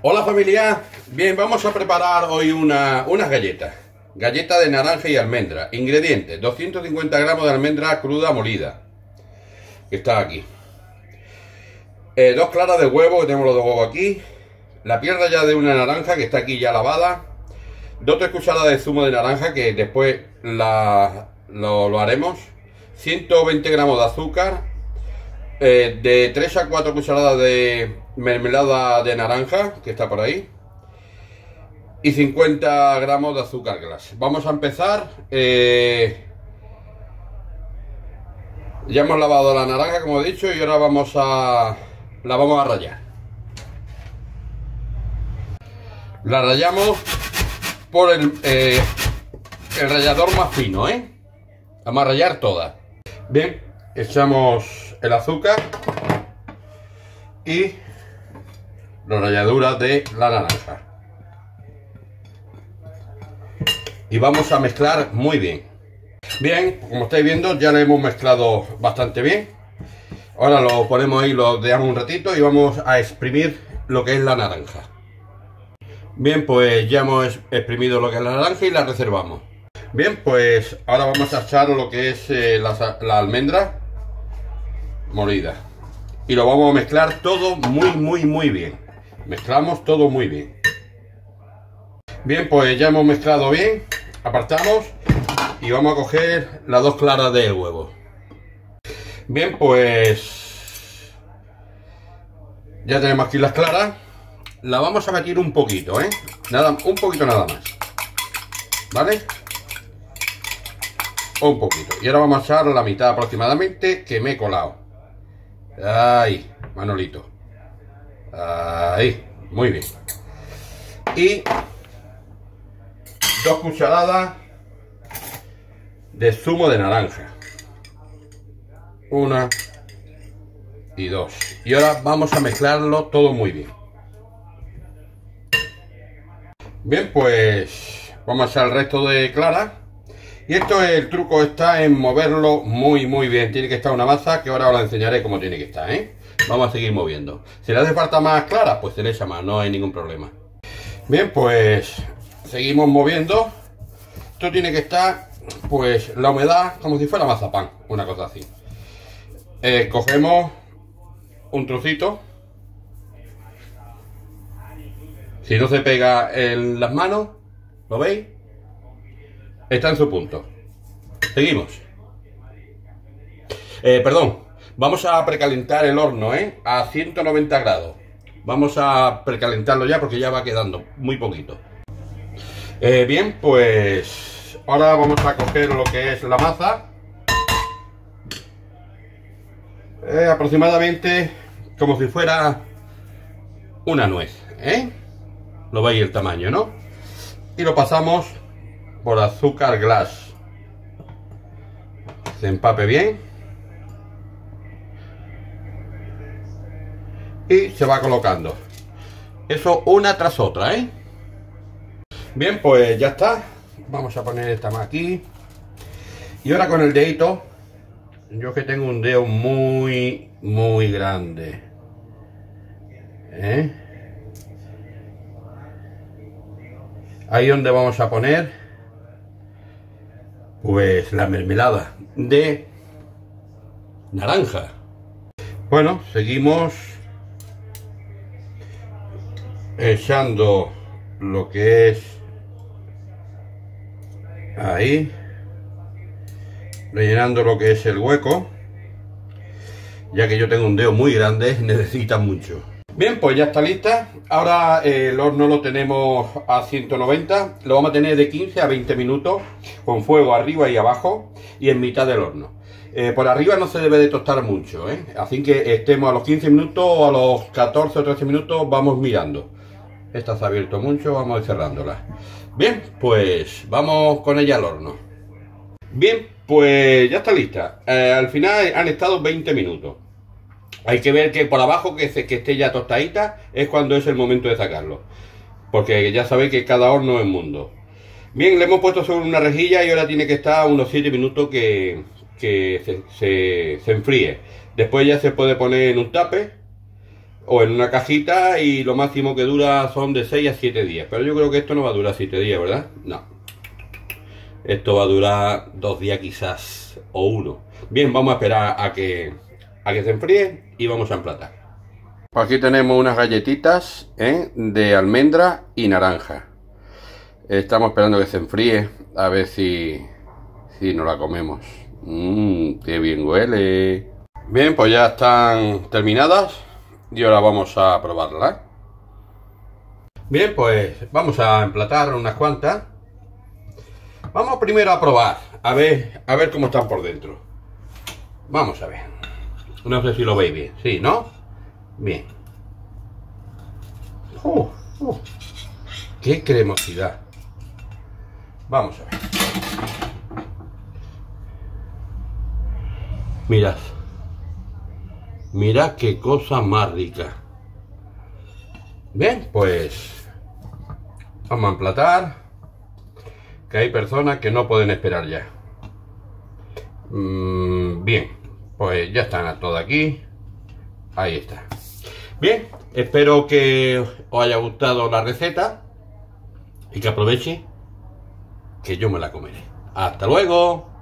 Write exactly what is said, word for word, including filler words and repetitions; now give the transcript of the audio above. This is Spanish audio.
Hola familia, bien, vamos a preparar hoy una, unas galletas. Galleta de naranja y almendra. Ingredientes: doscientos cincuenta gramos de almendra cruda molida, que está aquí. Eh, dos claras de huevo, que tenemos los dos huevos aquí. La piel rallada de una naranja, que está aquí ya lavada. Dos tres cucharadas de zumo de naranja, que después la, lo, lo haremos. ciento veinte gramos de azúcar. Eh, de tres a cuatro cucharadas de mermelada de naranja, que está por ahí, y cincuenta gramos de azúcar glass. Vamos a empezar. eh, ya hemos lavado la naranja, como he dicho, y ahora vamos a la vamos a rallar. La rallamos por el, eh, el rallador más fino, ¿eh? Vamos a rallar toda. Bien, echamos el azúcar y la ralladura de la naranja y vamos a mezclar muy bien. Bien, como estáis viendo, ya lo hemos mezclado bastante bien. Ahora lo ponemos ahí, lo dejamos un ratito y vamos a exprimir lo que es la naranja. Bien, pues ya hemos exprimido lo que es la naranja y la reservamos. Bien, pues ahora vamos a echar lo que es eh, la, la almendra molida y lo vamos a mezclar todo muy muy muy bien. Mezclamos todo muy bien. Bien, pues ya hemos mezclado bien. Apartamos y vamos a coger las dos claras del huevo. Bien, pues ya tenemos aquí las claras. La vamos a batir un poquito, ¿eh? Nada, un poquito nada más, ¿vale? Un poquito. Y ahora vamos a echar la mitad aproximadamente, que me he colado. Ahí, Manolito. Ahí, muy bien. Y dos cucharadas de zumo de naranja. Una y dos. Y ahora vamos a mezclarlo todo muy bien. Bien, pues vamos a echar el resto de clara. Y esto, el truco está en moverlo muy muy bien. Tiene que estar una masa que ahora os la enseñaré cómo tiene que estar, ¿eh? Vamos a seguir moviendo. Si le hace falta más clara, pues se le echa más, no hay ningún problema. Bien, pues seguimos moviendo. Esto tiene que estar, pues, la humedad como si fuera mazapán, una cosa así. Eh, cogemos un trocito. Si no se pega en las manos, ¿lo veis? Está en su punto. Seguimos. Eh, perdón. Vamos a precalentar el horno, ¿eh? A ciento noventa grados. Vamos a precalentarlo ya porque ya va quedando muy poquito. Eh, bien, pues ahora vamos a coger lo que es la masa. Eh, aproximadamente como si fuera una nuez, ¿eh? Lo veis el tamaño, ¿no? Y lo pasamos por azúcar glass. Se empape bien. Y se va colocando. Eso una tras otra, ¿eh? Bien, pues ya está. Vamos a poner esta más aquí. Y ahora con el dedito. Yo que tengo un dedo muy, muy grande. ¿Eh? Ahí donde vamos a poner pues la mermelada de naranja. Bueno, seguimos echando lo que es ahí, rellenando lo que es el hueco, ya que yo tengo un dedo muy grande, necesita mucho. Bien, pues ya está lista. Ahora eh, el horno lo tenemos a ciento noventa. Lo vamos a tener de quince a veinte minutos con fuego arriba y abajo y en mitad del horno. Eh, por arriba no se debe de tostar mucho, ¿eh? Así que estemos a los quince minutos o a los catorce o trece minutos, vamos mirando. Esta se ha abierto mucho, vamos a ir cerrándola. Bien, pues vamos con ella al horno. Bien, pues ya está lista. Eh, al final han estado veinte minutos. Hay que ver que por abajo que, se, que esté ya tostadita es cuando es el momento de sacarlo. Porque ya sabéis que cada horno es mundo. Bien, le hemos puesto sobre una rejilla y ahora tiene que estar unos siete minutos que, que se, se, se enfríe. Después ya se puede poner en un tupper o en una cajita, y lo máximo que dura son de seis a siete días. Pero yo creo que esto no va a durar siete días, ¿verdad? No. Esto va a durar dos días quizás, o uno. Bien, vamos a esperar a que, a que se enfríe y vamos a emplatar. Aquí tenemos unas galletitas, ¿eh?, de almendra y naranja. Estamos esperando que se enfríe, a ver si, si nos la comemos. Mmm, qué bien huele. Bien, pues ya están terminadas y ahora vamos a probarlas. Bien, pues vamos a emplatar unas cuantas. Vamos primero a probar, a ver, a ver cómo están por dentro. Vamos a ver. No sé si lo veis bien, ¿sí, no? Bien. Uh, uh, ¡Qué cremosidad! Vamos a ver. Mirad. Mirad qué cosa más rica. Bien, pues vamos a emplatar, que hay personas que no pueden esperar ya. Mm, bien, pues ya están todas aquí. Ahí está. Bien, espero que os haya gustado la receta y que aproveche, que yo me la comeré. ¡Hasta luego!